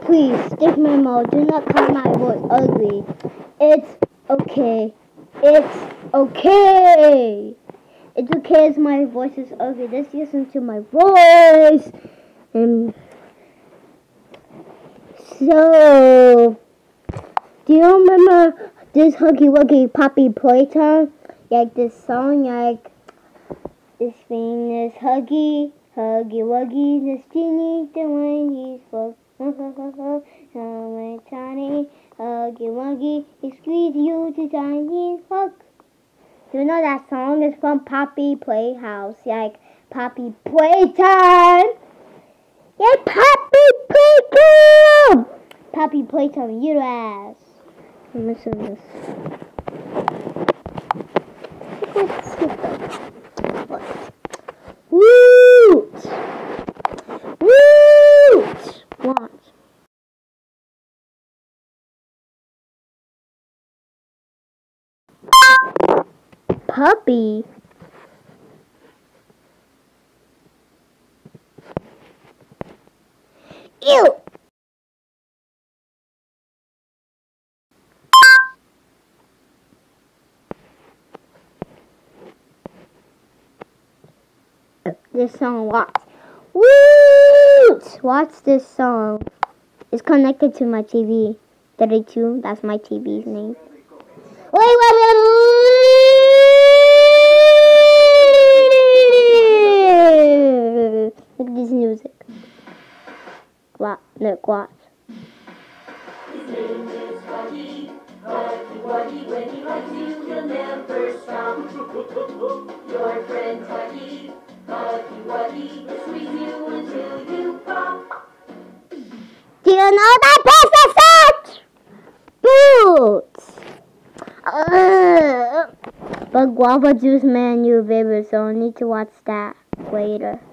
please, stick my mouth. Do not call my voice ugly. It's okay. It's okay. It's okay as my voice is ugly. Just listen to my voice. And so, do you remember this Huggy Wuggy Poppy Playtime? Like this song, like this thing is Huggy Wuggy, this genie, the one he's full. So tiny, Huggy Wuggy, he squeeze you to tiny hug. You know that song is from Poppy Playhouse, like Poppy Playtime. Yeah, Poppy Playtime. Poppy Playtime, you ass. Listen to this. Woot! Woot! Watch. Puppy. Ew! This song, watch. Woot! Watch this song. It's connected to my TV. 32, that's my TV's name. Wait. Look at this music. Look, watch. His name is Huggy. Wuggy, when he hugs you, he'll never stop. Your friend Huggy. Wuggy, will squeeze you until you pop. Do you know that person Boots? But guava juice man, you favorite, so I need to watch that later.